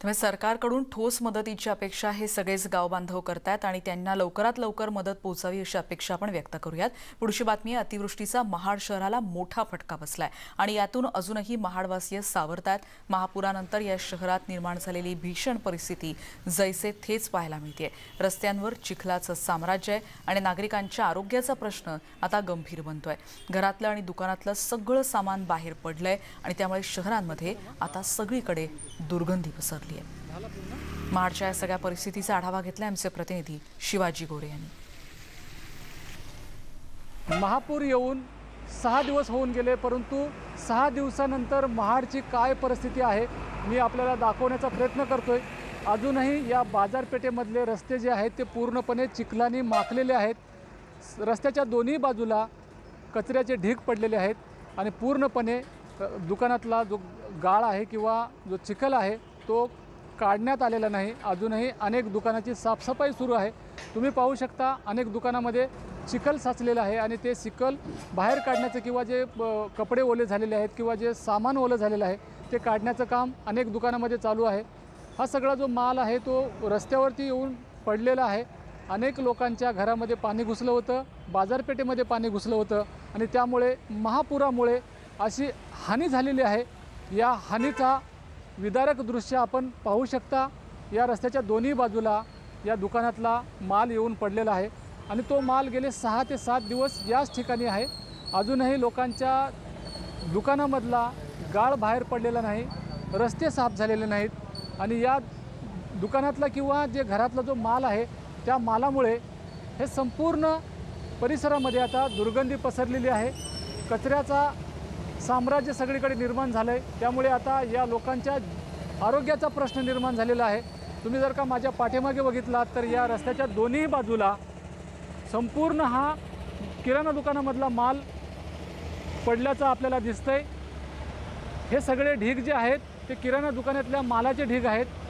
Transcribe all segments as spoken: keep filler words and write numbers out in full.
त्यामुळे सरकारकडून ठोस मदतीची अपेक्षा हे सगळेच गाव बांधव करतात आणि त्यांना लवकरात लवकर मदत पोहोचावी अशी अपेक्षा आपण व्यक्त करूयात। पुढची बातमी आहे, अतिवृष्टीचा महाड शहराला मोठा फटका बसलाय आणि यातून अजूनही महाडवासीय सावरतात। महापुरानंतर या शहरात निर्माण झालेली भीषण परिस्थिती जैसे थेच पाहायला मिळते। रस्त्यांवर चिखलाचं साम्राज्य आहे आणि नागरिकांच्या आरोग्याचा प्रश्न आता गंभीर बनतोय। घरातलं आणि दुकानातलं सगळं सामान बाहेर पडलंय आणि त्यामुळे शहरांमध्ये आता सगळीकडे दुर्गंधी पसरली आहे। महाडच्या या सगळ्या परिस्थितीचा आढावा घेतला आमचे प्रतिनिधी शिवाजी गोरे यांनी। महापूर येऊन सहा दिवस होऊन गेले, परंतु सहा दिवसानंतर महाडची काय परिस्थिती आहे मी आपल्याला दाखवण्याचा प्रयत्न करतोय। अजूनही या बाजारपेठेमधले रस्ते जे आहेत ते पूर्णपणे चिखलाने माखलेले आहेत। रस्त्याच्या दोन्ही बाजूला कचऱ्याचे ढीग पडलेले आहेत आणि पूर्णपणे दुकानातला जो गाळ आहे किंवा जो चिखल आहे तो काढण्यात आलेला नाही। अजूनही अनेक दुकानाची साफसफाई सुरू आहे। तुम्ही पाहू शकता अनेक दुकानामध्ये चिखल साचलेला आहे आणि ते चिखल बाहेर काढण्याचं किंवा जे कपडे ओले झालेले आहेत किंवा जे सामान ओलं झालेलं आहे ते काढण्याचं काम अनेक दुकानामध्ये चालू आहे। हा सगळा जो माल आहे तो रस्त्यावरती येऊन पडलेला आहे। अनेक लोकांच्या घरामध्ये पाणी घुसलं होतं, बाजारपेठेमध्ये पाणी घुसलं होतं आणि त्यामुळे महापुरामुळे अशी हानी झालेली आहे। या हानीचा विदारक दृश्य आपण पाहू शकता। या रस्त्याच्या दोन्ही बाजूला या दुकानातला माल येऊन पडलेला आहे आणि तो माल गेले सहा ते सात दिवस याच ठिकाणी आहे। अजूनही लोकांच्या दुकानामधला गाळ बाहेर पडलेला नाही, रस्ते साफ झालेले नाहीत आणि या दुकानातला किंवा जे घरातला जो माल आहे त्या मालामुळे हे संपूर्ण परिसरामध्ये आता दुर्गंधी पसरलेली आहे। कचऱ्याचा साम्राज्य सगळीकडे निर्माण झालं आहे, त्यामुळे आता या लोकांच्या आरोग्याचा प्रश्न निर्माण झालेला आहे। तुम्ही जर का माझ्या पाठीमागे बघितलात तर या रस्त्याच्या दोन्ही बाजूला संपूर्ण हा किराणा दुकानामधला माल पडल्याचं आपल्याला दिसतंय। हे सगळे ढीग जे आहेत ते किराणा दुकानातल्या मालाचे ढीग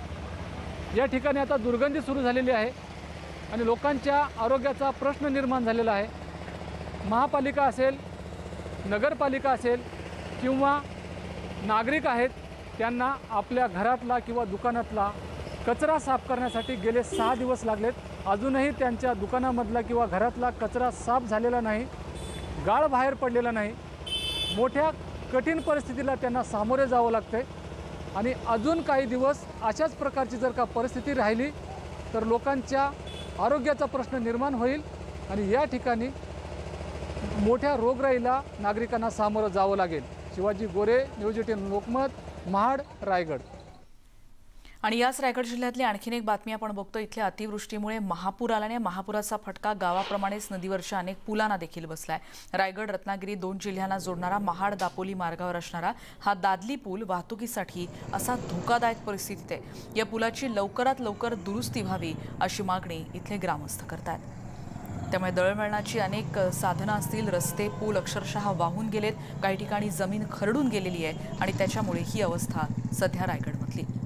आहेत। या ठिकाणी आता दुर्गंधी सुरू झालेली आहे आणि लोकांच्या आरोग्याचा प्रश्न निर्माण झालेला आहे। महापालिका असेल, नगरपालिका असेल किंवा नागरिक आहेत, त्यांना आपल्या घरातला किंवा दुकानातला कचरा साफ करण्यासाठी गेले सहा दिवस लागलेत। अजूनही त्यांच्या दुकानामधला किंवा घरातला कचरा साफ झालेला नाही, गाळ बाहेर पडलेला नाही। मोठ्या कठीण परिस्थितीला त्यांना सामोरे जावं लागतंय आणि अजून काही दिवस अशाच प्रकारची जर का परिस्थिती राहिली तर लोकांच्या आरोग्याचा प्रश्न निर्माण होईल आणि या ठिकाणी मोठ्या रोगराईला नागरिकांना सामोरं जावं लागेल। Shivaji Gore, news eighteen Lokmat, Mahad, Raigad. आणि याच रायगड जिल्ह्यातली आणखीन एक बातमी आपण बघतो। इथल्या अतिवृष्टीमुळे महापूर आल्याने महापुराचा फटका गावाप्रमाणेच नदीवरच्या अनेक पुलांना देखील बसलाय। रायगड रत्नागिरी दोन जिल्ह्यांना जोडणारा महाड दापोली मार्गावर असणारा हा दादली पूल वाहतुकीसाठी असा धोकादायक परिस्थितीत आहे। या पुलाची लवकरात लवकर दुरुस्ती व्हावी अशी मागणी इथले ग्रामस्थ करतात। त्यामुळे दळणवळणाची अनेक साधनं असतील, रस्ते पूल अक्षरशः वाहून गेलेत, काही ठिकाणी जमीन खरडून गेलेली आहे आणि त्याच्यामुळे ही अवस्था सध्या रायगडमधली।